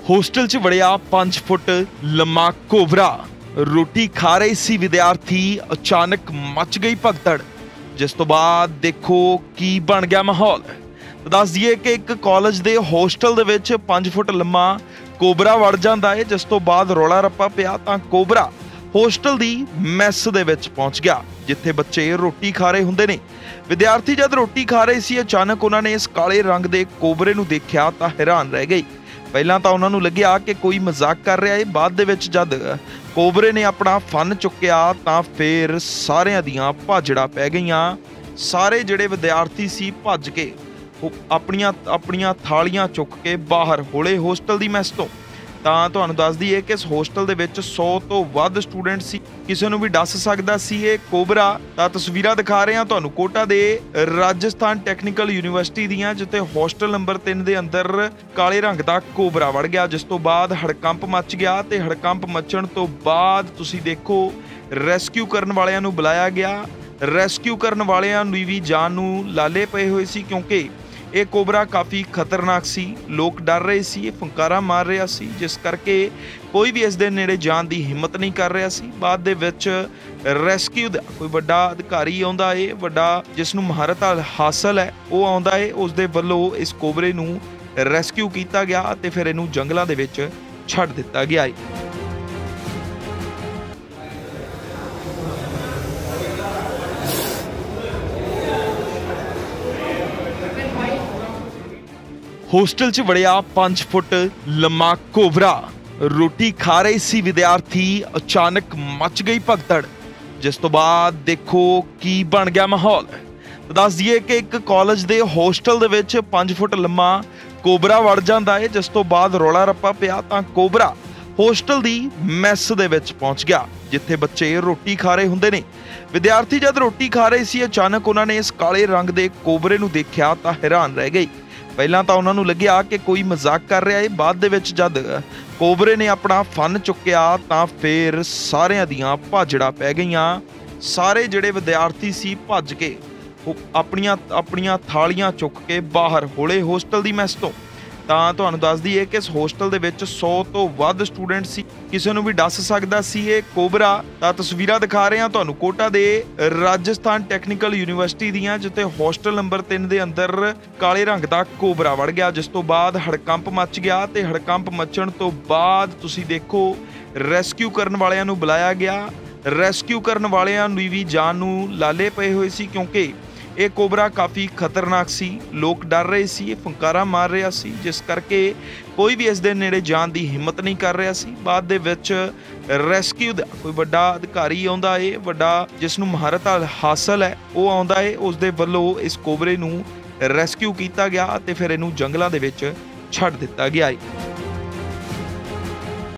Hostel 'ਚ ਵੜਿਆ 5 ਫੁੱਟ ਲੰਮਾ ਕੋਬਰਾ। ਰੋਟੀ ਖਾ ਰਹੇ ਸੀ ਵਿਦਿਆਰਥੀ, ਅਚਾਨਕ ਮਚ ਗਈ ਭਗਦੜ, ਜਿਸ ਤੋਂ ਬਾਅਦ ਦੇਖੋ ਕੀ ਬਣ ਗਿਆ ਮਾਹੌਲ। ਦੱਸ ਦਈਏ ਕਿ ਇੱਕ ਕਾਲਜ ਦੇ ਹੋਸਟਲ ਦੇ ਵਿੱਚ 5 ਫੁੱਟ ਲੰਮਾ ਕੋਬਰਾ ਵੜ ਜਾਂਦਾ ਹੈ, ਜਿਸ ਤੋਂ ਬਾਅਦ ਰੌਲਾ ਰੱਪਾ ਪਿਆ ਤਾਂ ਕੋਬਰਾ ਹੋਸਟਲ ਦੀ ਮੈਸ ਦੇ ਵਿੱਚ ਪਹੁੰਚ ਗਿਆ, ਜਿੱਥੇ ਬੱਚੇ ਰੋਟੀ ਖਾ ਰਹੇ ਹੁੰਦੇ ਨੇ। ਵਿਦਿਆਰਥੀ ਜਦ ਰੋਟੀ ਖਾ ਰਹੇ ਸੀ, ਅਚਾਨਕ ਉਹਨਾਂ ਨੇ ਇਸ ਕਾਲੇ ਰੰਗ ਦੇ ਕੋਬਰੇ ਨੂੰ ਦੇਖਿਆ ਤਾਂ ਹੈਰਾਨ ਰਹਿ ਗਏ। ਪਹਿਲਾਂ ਤਾਂ ਉਹਨਾਂ ਨੂੰ ਲੱਗਿਆ ਕਿ ਕੋਈ ਮਜ਼ਾਕ ਕਰ ਰਿਹਾ ਹੈ, ਬਾਅਦ ਦੇ ਵਿੱਚ ਜਦ ਕੋਬਰੇ ਨੇ ਆਪਣਾ ਫਨ ਚੁੱਕਿਆ ਤਾਂ ਫਿਰ ਸਾਰਿਆਂ ਦੀਆਂ ਭਾਜੜਾਂ ਪੈ ਗਈਆਂ। ਸਾਰੇ ਜਿਹੜੇ ਵਿਦਿਆਰਥੀ ਸੀ ਭੱਜ ਕੇ ਆਪਣੀਆਂ ਥਾਲੀਆਂ ਚੁੱਕ ਕੇ ਬਾਹਰ ਹੋਲੇ ਹੋਸਟਲ ਦੀ ਮੈਸ ਤੋਂ। ਤਾਂ ਤੁਹਾਨੂੰ ਦੱਸ ਦਈਏ ਕਿ ਇਸ ਹੋਸਟਲ ਦੇ ਵਿੱਚ 100 ਤੋਂ ਵੱਧ ਸਟੂਡੈਂਟ ਸੀ, ਕਿਸੇ ਨੂੰ ਵੀ ਦੱਸ ਸਕਦਾ ਸੀ ਇਹ ਕੋਬਰਾ। ਤਾਂ ਤਸਵੀਰਾਂ ਦਿਖਾ ਰਹੇ ਹਾਂ ਤੁਹਾਨੂੰ ਕੋਟਾ ਦੇ ਰਾਜਸਥਾਨ ਟੈਕਨੀਕਲ ਯੂਨੀਵਰਸਿਟੀ ਦੀਆਂ, ਜਿੱਥੇ ਹੋਸਟਲ ਨੰਬਰ 3 ਦੇ ਅੰਦਰ ਕਾਲੇ ਰੰਗ ਦਾ ਕੋਬਰਾ ਵੜ ਗਿਆ, ਜਿਸ ਤੋਂ ਬਾਅਦ ਹੜਕੰਪ ਮਚ ਗਿਆ। ਤੇ ਹੜਕੰਪ ਮਚਣ ਤੋਂ ਬਾਅਦ ਤੁਸੀਂ ਦੇਖੋ ਰੈਸਕਿਊ ਕਰਨ ਵਾਲਿਆਂ ਨੂੰ ਬੁਲਾਇਆ ਗਿਆ। ਰੈਸਕਿਊ ਕਰਨ ਵਾਲਿਆਂ ਨੂੰ ਵੀ ਜਾਨ ਨੂੰ ਲਾਲੇ ਪਏ ਹੋਏ ਸੀ, ਕਿਉਂਕਿ ਇਹ ਕੋਬਰਾ ਕਾਫੀ ਖਤਰਨਾਕ ਸੀ। ਲੋਕ ਡਰ ਰਹੇ ਸੀ, ਇਹ ਫੰਕਾਰਾ ਮਾਰ ਰਿਹਾ ਸੀ, ਜਿਸ ਕਰਕੇ ਕੋਈ ਵੀ ਇਸ ਦੇ ਨੇੜੇ ਜਾਣ ਦੀ ਹਿੰਮਤ ਨਹੀਂ ਕਰ ਰਿਹਾ ਸੀ। ਬਾਅਦ ਦੇ ਵਿੱਚ ਰੈਸਕਿਊ ਦਾ ਕੋਈ ਵੱਡਾ ਅਧਿਕਾਰੀ ਆਉਂਦਾ ਏ, ਵੱਡਾ ਜਿਸ ਨੂੰ ਮਹਾਰਤ ਹਾਸਲ ਹੈ, ਉਹ ਆਉਂਦਾ ਏ। ਉਸ ਦੇ ਵੱਲੋਂ ਇਸ ਕੋਬਰੇ ਨੂੰ ਰੈਸਕਿਊ ਕੀਤਾ ਗਿਆ ਅਤੇ ਫਿਰ ਇਹਨੂੰ ਜੰਗਲਾਂ ਦੇ ਵਿੱਚ ਛੱਡ ਦਿੱਤਾ ਗਿਆ ਏ। ਹੋਸਟਲ 'ਚ ਵੜਿਆ 5 ਫੁੱਟ ਲੰਮਾ ਕੋਬਰਾ। ਰੋਟੀ ਖਾ ਰਹੇ ਸੀ ਵਿਦਿਆਰਥੀ, ਅਚਾਨਕ ਮਚ ਗਈ ਭਗਦੜ, ਜਿਸ ਤੋਂ ਬਾਅਦ ਦੇਖੋ ਕੀ ਬਣ ਗਿਆ ਮਾਹੌਲ। ਦੱਸ ਦਈਏ ਕਿ ਇੱਕ ਕਾਲਜ ਦੇ ਹੋਸਟਲ ਦੇ ਵਿੱਚ 5 ਫੁੱਟ ਲੰਮਾ ਕੋਬਰਾ ਵੜ ਜਾਂਦਾ ਹੈ, ਜਿਸ ਤੋਂ ਬਾਅਦ ਰੌਲਾ ਰੱਪਾ ਪਿਆ ਤਾਂ ਕੋਬਰਾ ਹੋਸਟਲ ਦੀ ਮੈਸ ਦੇ ਵਿੱਚ ਪਹੁੰਚ ਗਿਆ, ਜਿੱਥੇ ਬੱਚੇ ਰੋਟੀ ਖਾ ਰਹੇ ਹੁੰਦੇ ਨੇ। ਵਿਦਿਆਰਥੀ ਜਦ ਰੋਟੀ ਖਾ ਰਹੇ ਸੀ, ਅਚਾਨਕ ਉਹਨਾਂ ਨੇ ਇਸ ਕਾਲੇ ਰੰਗ ਦੇ ਕੋਬਰੇ ਨੂੰ ਦੇਖਿਆ ਤਾਂ ਹੈਰਾਨ ਰਹਿ ਗਏ। ਪਹਿਲਾਂ ਤਾਂ ਉਹਨਾਂ ਨੂੰ ਲੱਗਿਆ ਕਿ ਕੋਈ ਮਜ਼ਾਕ ਕਰ ਰਿਹਾ ਹੈ, ਬਾਅਦ ਦੇ ਵਿੱਚ ਜਦ ਕੋਬਰੇ ਨੇ ਆਪਣਾ ਫਨ ਚੁੱਕਿਆ ਤਾਂ ਫਿਰ ਸਾਰਿਆਂ ਦੀਆਂ ਭਾਜੜਾਂ ਪੈ ਗਈਆਂ। ਸਾਰੇ ਜਿਹੜੇ ਵਿਦਿਆਰਥੀ ਸੀ ਭੱਜ ਕੇ ਆਪਣੀਆਂ ਥਾਲੀਆਂ ਚੁੱਕ ਕੇ ਬਾਹਰ ਹੋਲੇ ਹੋਸਟਲ ਦੀ ਮੈਸ ਤੋਂ। ਤਾਂ ਤੁਹਾਨੂੰ ਦੱਸ ਦਈਏ ਕਿ ਇਸ ਹੋਸਟਲ ਦੇ ਵਿੱਚ 100 ਤੋਂ ਵੱਧ ਸਟੂਡੈਂਟ ਸੀ, ਕਿਸੇ ਨੂੰ ਵੀ ਦੱਸ ਸਕਦਾ ਸੀ ਇਹ ਕੋਬਰਾ। ਤਾਂ ਤਸਵੀਰਾਂ ਦਿਖਾ ਰਹੇ ਹਾਂ ਤੁਹਾਨੂੰ ਕੋਟਾ ਦੇ ਰਾਜਸਥਾਨ ਟੈਕਨੀਕਲ ਯੂਨੀਵਰਸਿਟੀ ਦੀਆਂ, ਜਿੱਥੇ ਹੋਸਟਲ ਨੰਬਰ 3 ਦੇ ਅੰਦਰ ਕਾਲੇ ਰੰਗ ਦਾ ਕੋਬਰਾ ਵੜ ਗਿਆ, ਜਿਸ ਤੋਂ ਬਾਅਦ ਹੜਕੰਪ ਮਚ ਗਿਆ। ਤੇ ਹੜਕੰਪ ਮਚਣ ਤੋਂ ਬਾਅਦ ਤੁਸੀਂ ਦੇਖੋ ਰੈਸਕਿਊ ਕਰਨ ਵਾਲਿਆਂ ਨੂੰ ਬੁਲਾਇਆ ਗਿਆ। ਰੈਸਕਿਊ ਕਰਨ ਵਾਲਿਆਂ ਨੂੰ ਵੀ ਜਾਨ ਨੂੰ ਲਾਲੇ ਪਏ ਹੋਏ ਸੀ, ਕਿਉਂਕਿ ਇਹ ਕੋਬਰਾ ਕਾਫੀ ਖਤਰਨਾਕ ਸੀ। ਲੋਕ ਡਰ ਰਹੇ ਸੀ, ਇਹ ਫੰਕਾਰਾ ਮਾਰ ਰਿਹਾ ਸੀ, ਜਿਸ ਕਰਕੇ ਕੋਈ ਵੀ ਇਸ ਦੇ ਨੇੜੇ ਜਾਣ ਦੀ ਹਿੰਮਤ ਨਹੀਂ ਕਰ ਰਿਹਾ ਸੀ। ਬਾਅਦ ਦੇ ਵਿੱਚ ਰੈਸਕਿਊ ਦਾ ਕੋਈ ਵੱਡਾ ਅਧਿਕਾਰੀ ਆਉਂਦਾ ਏ, ਵੱਡਾ ਜਿਸ ਨੂੰ ਮਹਾਰਤ ਹਾਸਲ ਹੈ, ਉਹ ਆਉਂਦਾ ਏ। ਉਸ ਦੇ ਵੱਲੋਂ ਇਸ ਕੋਬਰੇ ਨੂੰ ਰੈਸਕਿਊ ਕੀਤਾ ਗਿਆ ਅਤੇ ਫਿਰ ਇਹਨੂੰ ਜੰਗਲਾਂ ਦੇ ਵਿੱਚ ਛੱਡ ਦਿੱਤਾ ਗਿਆ ਏ।